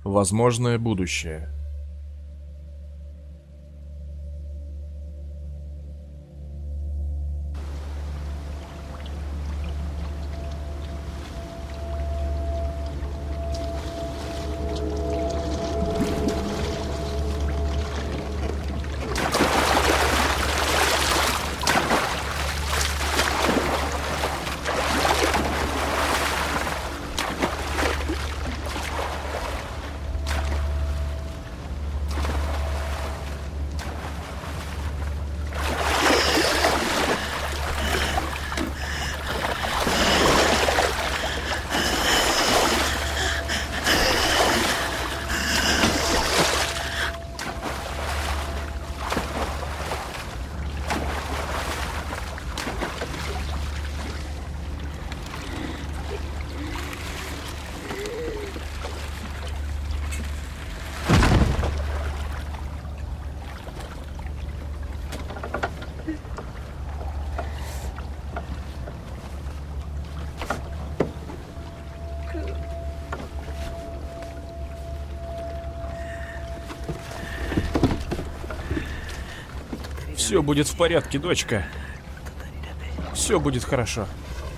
Возможное будущее. Все будет в порядке, дочка. Все будет хорошо.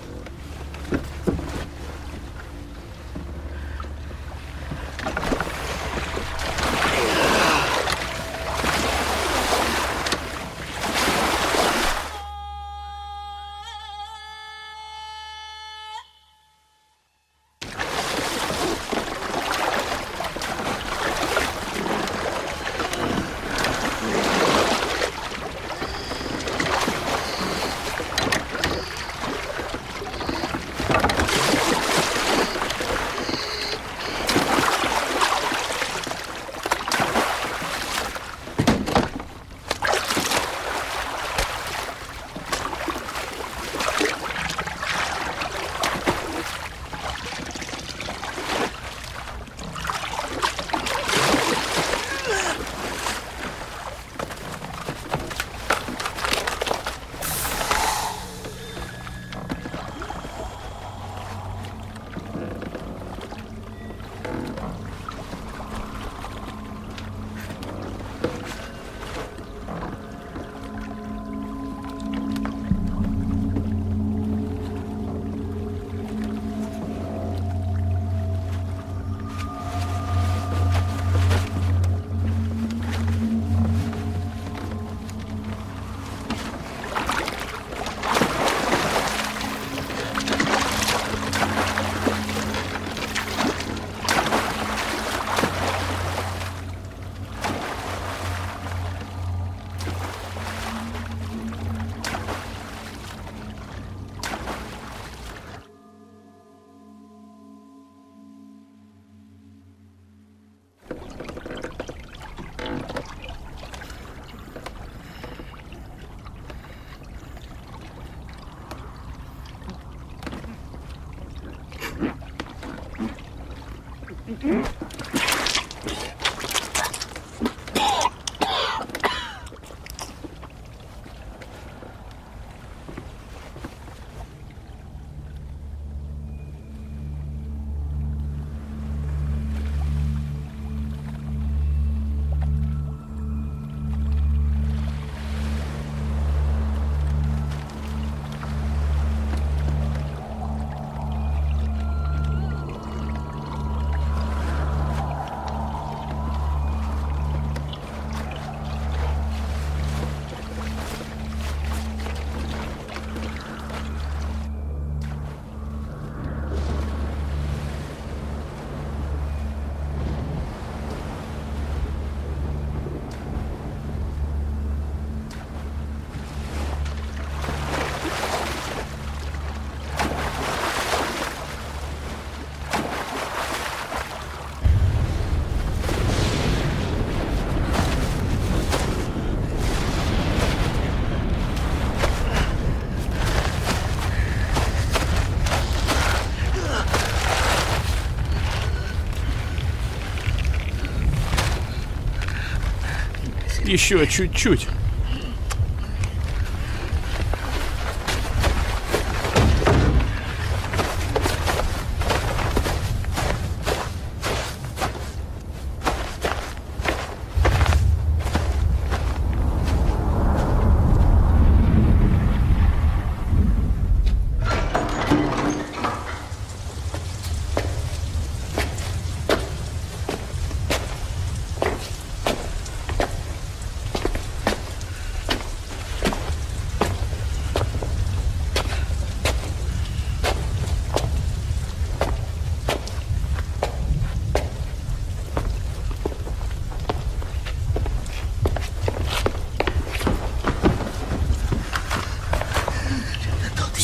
Еще чуть-чуть.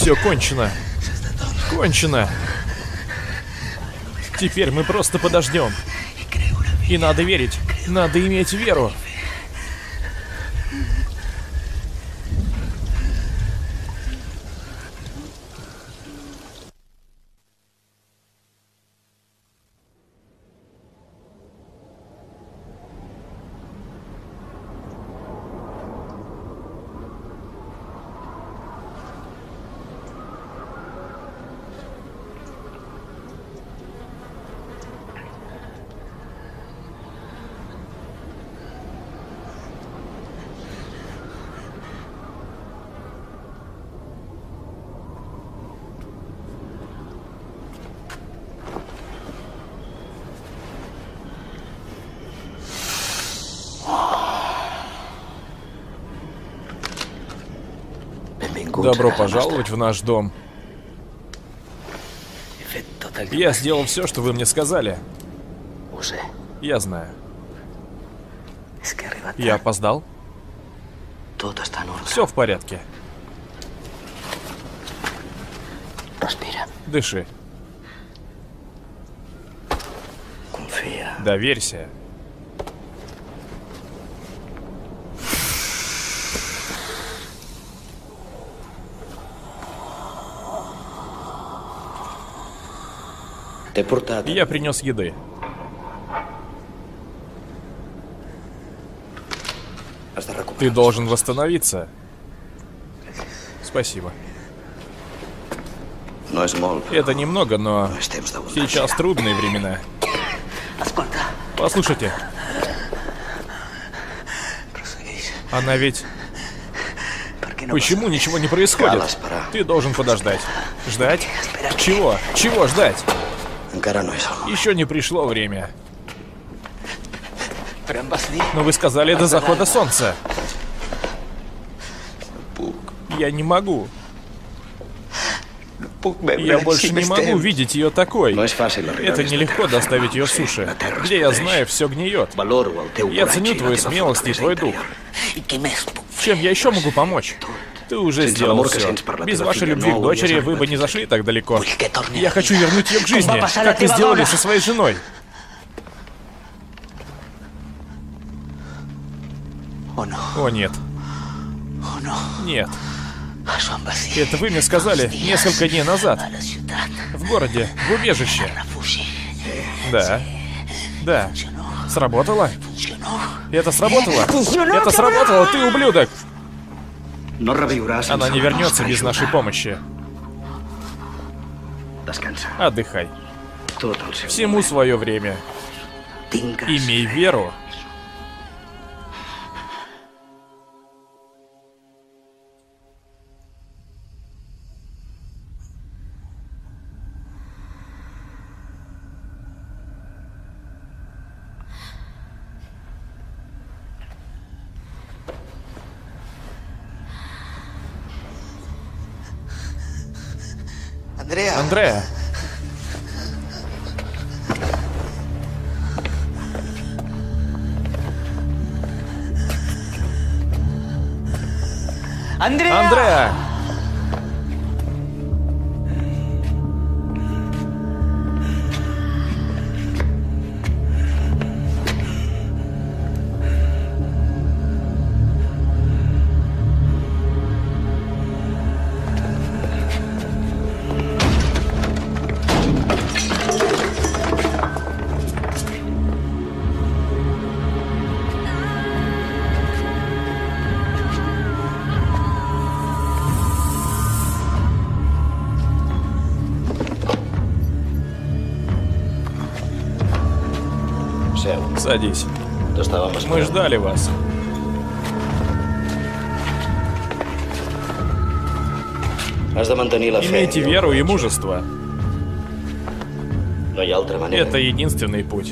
Все кончено. Кончено. Теперь мы просто подождем. И надо верить. Надо иметь веру. Добро пожаловать в наш дом. Я сделал все, что вы мне сказали. Я знаю. Я опоздал? Все в порядке. Дыши. Доверься. Я принес еды. Ты должен восстановиться. Спасибо. Это немного, но сейчас трудные времена. Послушайте. Она ведь... Почему ничего не происходит? Ты должен подождать. Ждать? Чего? Чего ждать? Еще не пришло время. Но вы сказали до захода солнца. Я не могу. Я больше не могу видеть ее такой. Это нелегко доставить ее суши. Где я знаю, все гниет. Я ценю твою смелость и твой дух. Чем я еще могу помочь? Ты уже сделал все. Без вашей любви к дочери вы бы не зашли так далеко. Я хочу вернуть ее к жизни, как вы сделали со своей женой. О, нет. Нет. Это вы мне сказали несколько дней назад. В городе, в убежище. Да. Да. Сработало? Это сработало? Это сработало, ты ублюдок! Она не вернется без нашей помощи. Отдыхай. Всему свое время. Имей веру. Андреа. Андреа! Садись. Мы ждали вас. Имейте веру и мужество. Это единственный путь.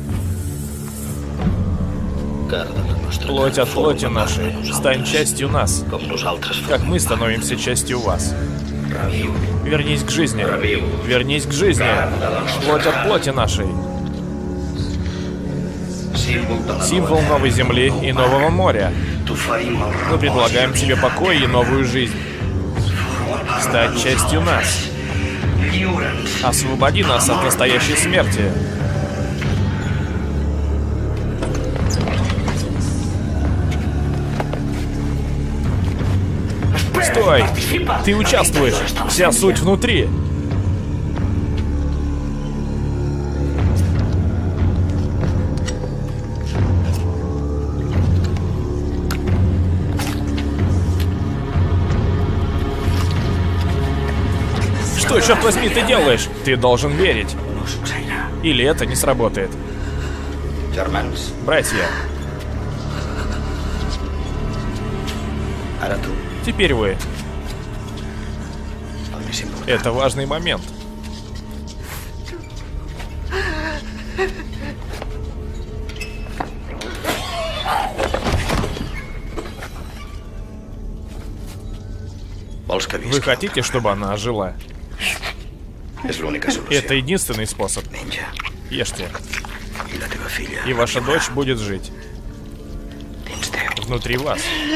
Плоть от плоти нашей, стань частью нас, как мы становимся частью вас. Вернись к жизни. Вернись к жизни. Плоть от плоти нашей. Символ новой земли и нового моря. Мы предлагаем тебе покой и новую жизнь. стать частью нас. Освободи нас от настоящей смерти. Стой! Ты участвуешь! Вся суть внутри! Что, черт возьми, ты делаешь? Ты должен верить. Или это не сработает. Братья. Теперь вы. Это важный момент. Вы хотите, чтобы она ожила? Это единственный способ. Ешьте. И ваша дочь будет жить. Внутри вас.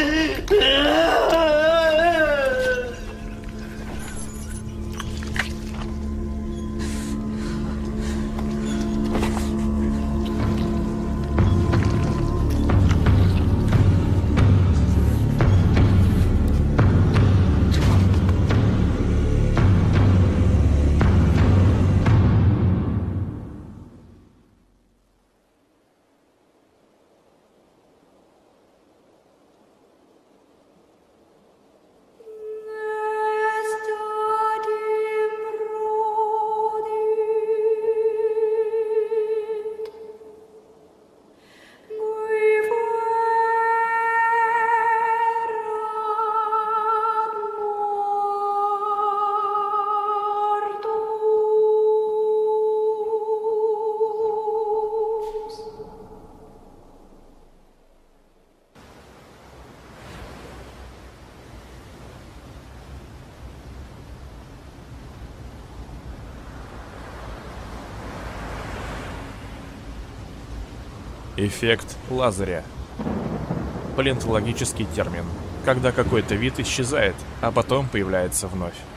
Эффект Лазаря. Палеонтологический термин, когда какой-то вид исчезает, а потом появляется вновь.